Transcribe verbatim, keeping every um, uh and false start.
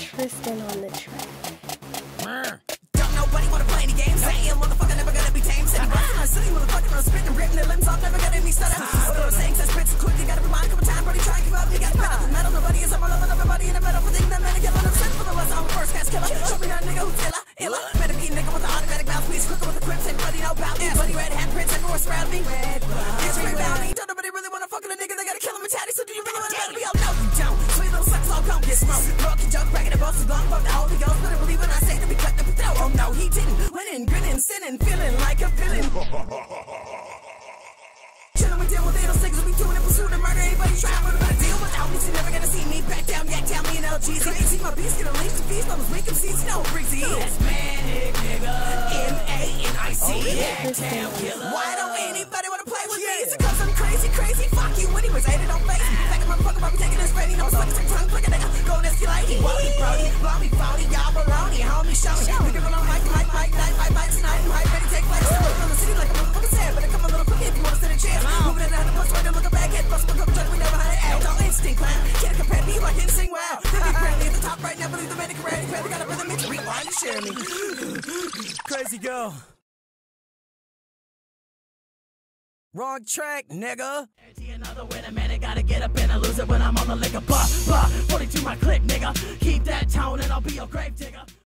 Tristan on the track. Don't nobody wanna play any games. Saying motherfucker never gonna be tamed. Sitting busting my silly motherfucker, I'm spitting, ripping the limbs off, never got any stutter. What I'm saying says spits quick, you gotta remind a couple times, buddy, try and give up, you got better than metal. Nobody is, I'm loving everybody in the middle for thinking that man again. I'm set for the rest, I'm a first cast killer. Show me that nigga who's illa, illa. Better be a nigga with the automatic mouthpiece, quicker with the quips, everybody know about me. Bloody red handprints everywhere surround me. Red blood, it's red bound me. Don't nobody really wanna fuck with a nigga, they gotta kill him with tatty. So do you really wanna battle me? Oh no, you don't. Sweet little suckers all come get smoked. Broke your joke, bragging about so long about the Holy Ghost. Better believe when I say that we cut the throat. Oh no, he didn't. Winning, grinning, sinning, feeling like a villain. Chillin' with them with little niggas, we doing in pursuit of murder. Anybody trying with a better deal without me, you never gonna see me back down. Yak down me and L G's. Crazy, my beast get a link to feast on those weak M Cs. You know what brings the heat. That's manic, nigga. M A N I C. Yak down killer. Why don't anybody wanna play with me? Is it cause I'm crazy, crazy? Fuck you, anyways, I hate it on face. Back in my fucking mama taking this ready. No sucking some tongue, flick a nigga. Go and escalate. Wody, brody, blow me, phony, y'all baloney. Homie, show me. We can run on mic, mic, mic, night, mic, mic, tonight. I'm hype, ready to take flight. Still from the city like a motherfucking sad. But I come a little quick if you wanna sit a chance. Moving in the hundred plus right there, look a back, head bust, look up, we never had an act. All instinct, clown. Can't compare me like instinct, wow. They be friendly at the top right now, believe the man can ready. They got a rhythm, it's rewind and share me. Crazy girl. Wrong track, nigga. Another winner, man, I gotta get up and I lose it when I'm on the liquor bar. Bar, forty-two my click, nigga. Keep that tone and I'll be your grave digger.